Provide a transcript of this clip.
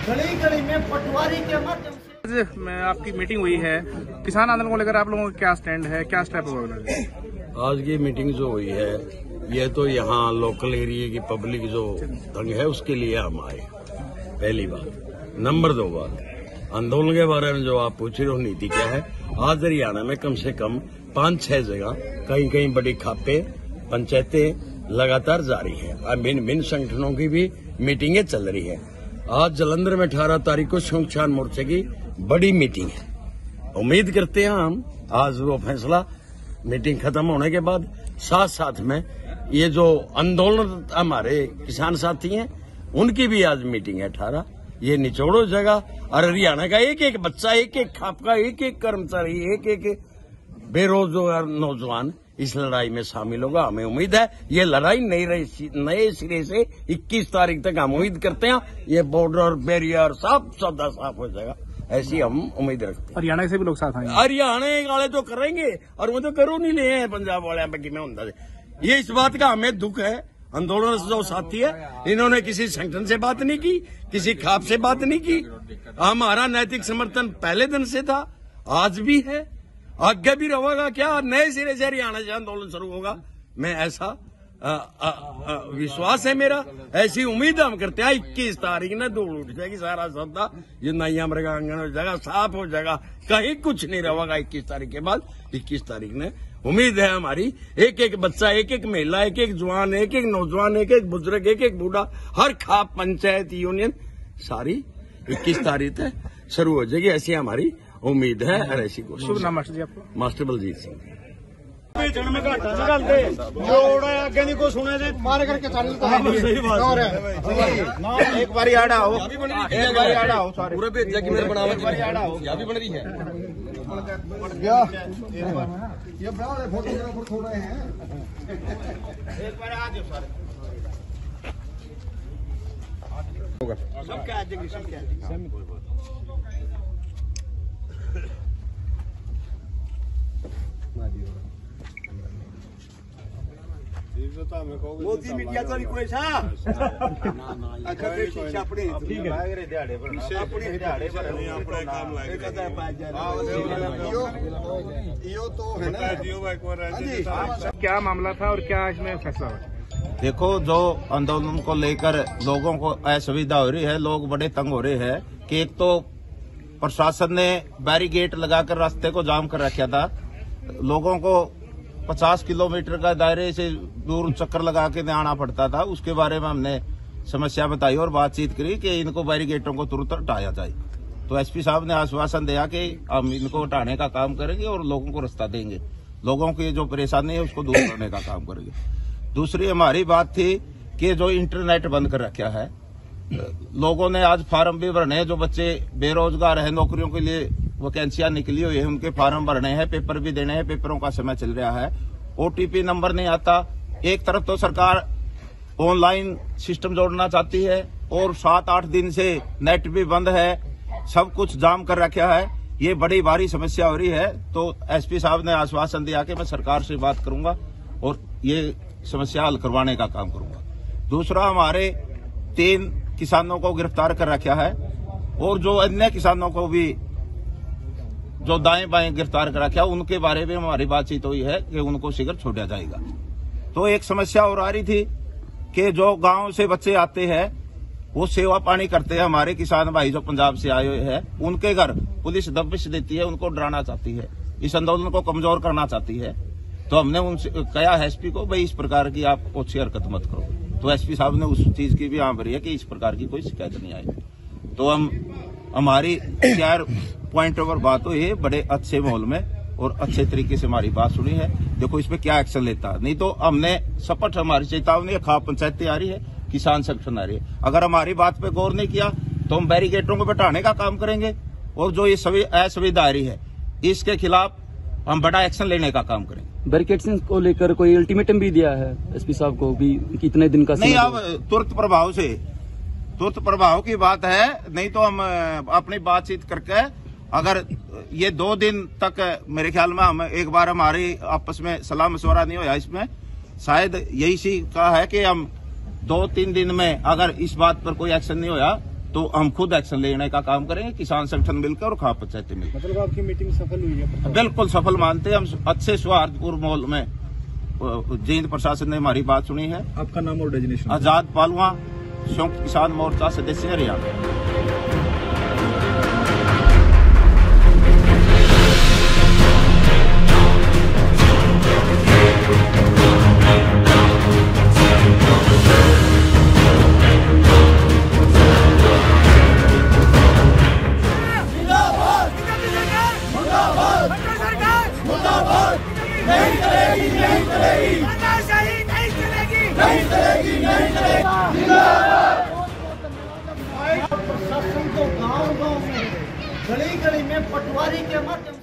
गली गली में पटवारी के माध्यम से में आपकी मीटिंग हुई है। किसान आंदोलन को लेकर आप लोगों का क्या स्टैंड है, क्या स्टेप होगा? आज की मीटिंग जो हुई है ये तो यहाँ लोकल एरिया की पब्लिक जो तंग है उसके लिए हम आए, पहली बात। नंबर 2 बात, आंदोलन के बारे में जो आप पूछ रहे हो, नीति क्या है। आज हरियाणा में कम से कम 5-6 जगह कहीं कहीं बड़ी खापे पंचायतें लगातार जारी है। भिन्न संगठनों की भी मीटिंगें चल रही है। आज जालंधर में 18 तारीख को संयुक्त किसान मोर्चे की बड़ी मीटिंग है। उम्मीद करते हैं हम आज वो फैसला मीटिंग खत्म होने के बाद साथ साथ में ये जो आंदोलन हमारे किसान साथी हैं उनकी भी आज मीटिंग है 18। ये निचोड़ो जगह और हरियाणा का एक एक बच्चा, एक एक खाप का, एक एक कर्मचारी, एक एक बेरोजगार नौजवान इस लड़ाई में शामिल होगा। हमें उम्मीद है ये लड़ाई नए सिरे से 21 तारीख तक हम उम्मीद करते हैं ये बॉर्डर बैरियर सब सौदा साफ हो जाएगा, ऐसी हम उम्मीद रखते हैं। हरियाणा से भी लोग साथ आएंगे। हरियाणा वाले तो करेंगे और वो तो करो नहीं ले हैं पंजाब वाले में होता। ये इस बात का हमें दुख है। आंदोलन से जो साथी है इन्होंने किसी संगठन से बात नहीं की, किसी खाप से बात नहीं की। हमारा नैतिक समर्थन पहले दिन से था, आज भी है, आगे भी रहेगा। क्या नए सिरे से हरियाणा से आंदोलन शुरू होगा, मैं ऐसा विश्वास है मेरा, ऐसी उम्मीद हम करते हैं। 21 तारीख ने धूल उठ जाएगी, सारा सौदा ये नैया मृगांगन हो जाएगा, साफ हो जाएगा, कहीं कुछ नहीं रहेगा 21 तारीख के बाद। 21 तारीख ने उम्मीद है हमारी एक एक बच्चा, एक एक महिला, एक एक जवान, एक एक नौजवान, एक एक बुजुर्ग, एक एक बूढ़ा, हर खाप पंचायत यूनियन सारी 21 तारीख तक शुरू हो जाएगी, ऐसी हमारी उम्मीद है। और ऐसी कोशिश। शुभ नाम मास्टर जी आपको? मास्टर बलजीत सिंह। एक बारी आड़ा हो, एक बारी आड़ा हो, पूरे भेजा की मेरे बनावट भी बन रही है। ये बड़ा फोटोग्राफर थोड़ा है। एक बार आ जाओ सारे। सब क्या आ जाएगी, सब क्या आ जाएगी। मोदी मीडिया तो नहीं कोई सा शिक्षा अपने दिहाड़े पर अपने दिहाड़े पर अपने काम लायक यो तो है ना। क्या मामला था और क्या इसमें फैसला हुआ? देखो, जो आंदोलन को लेकर लोगों को असुविधा हो रही है, लोग बड़े तंग हो रहे हैं कि एक तो प्रशासन ने बैरिकेड लगाकर रास्ते को जाम कर रखा था। लोगों को 50 किलोमीटर का दायरे से दूर चक्कर लगा के आना पड़ता था। उसके बारे में हमने समस्या बताई और बातचीत करी कि इनको बैरिकेडों को तुरंत हटाया जाए। तो एसपी साहब ने आश्वासन दिया कि हम इनको हटाने का काम करेंगे और लोगों को रास्ता देंगे, लोगों की जो परेशानी है उसको दूर करने का काम करेंगे। दूसरी हमारी बात थी कि जो इंटरनेट बंद कर रखा है, लोगों ने आज फार्म भी भरने हैं। जो बच्चे बेरोजगार है, नौकरियों के लिए वैकेंसियां निकली हुई है, उनके फार्म भरने हैं, पेपर भी देने हैं, पेपरों का समय चल रहा है। ओटीपी नंबर नहीं आता। एक तरफ तो सरकार ऑनलाइन सिस्टम जोड़ना चाहती है और 7-8 दिन से नेट भी बंद है, सब कुछ जाम कर रखा है। ये बड़ी भारी समस्या हो रही है। तो एसपी साहब ने आश्वासन दिया कि मैं सरकार से बात करूंगा और ये समस्या हल करवाने का काम करूंगा। दूसरा, हमारे 3 किसानों को गिरफ्तार कर रखा है और जो अन्य किसानों को भी जो दाएं बाएं गिरफ्तार कर रखा है, उनके बारे में हमारी बातचीत हुई है कि उनको शीघ्र छोड़ा जाएगा। तो एक समस्या और आ रही थी कि जो गांव से बच्चे आते हैं वो सेवा पानी करते हैं, हमारे किसान भाई जो पंजाब से आए हुए हैं, उनके घर पुलिस दबिश देती है, उनको डराना चाहती है, इस आंदोलन को कमजोर करना चाहती है। तो हमने उनसे कहा है एसपी को, भाई इस प्रकार की आप ओछी हरकत मत करो। तो एसपी साहब ने उस चीज की भी हाँ भरी है कि इस प्रकार की कोई शिकायत नहीं आएगी। तो हमारी 4 पॉइंट पर बात हुई है, बड़े अच्छे माहौल में और अच्छे तरीके से हमारी बात सुनी है। देखो इसमें क्या एक्शन लेता, नहीं तो हमने सपट हमारी चेतावनी, खाप पंचायतें आ रही है, किसान संगठन आ रही है। अगर हमारी बात पे गौर नहीं किया तो हम बैरिकेडों को बैठाने का काम करेंगे और जो ये सभी असुविधा आ रही है इसके खिलाफ हम बड़ा एक्शन लेने का काम करेंगे। बैरिकेड्स को लेकर कोई अल्टीमेटम भी दिया है एसपी साहब को भी, कितने दिन का नहीं, अब तुरंत प्रभाव की बात है। नहीं तो हम अपनी बातचीत करके, अगर ये 2 दिन तक मेरे ख्याल में हम एक बार हमारी आपस में सलाह मशवरा नहीं होया, इसमें शायद यही सी कहा है कि हम 2-3 दिन में अगर इस बात पर कोई एक्शन नहीं होया तो हम खुद एक्शन लेने का काम करेंगे, किसान संगठन मिलकर और खाप पंचायतें मिलकर। मतलब आपकी मीटिंग सफल हुई है? बिल्कुल सफल मानते हैं हम। अच्छे सौहार्दपूर्ण माहौल में जींद प्रशासन ने हमारी बात सुनी है। आपका नाम और डेजिग्नेशन? आजाद पालवा, संयुक्त किसान मोर्चा सदस्य हरियाणा। प्रशासन को गांव-गांव में, गली-गली में पटवारी के माध्यम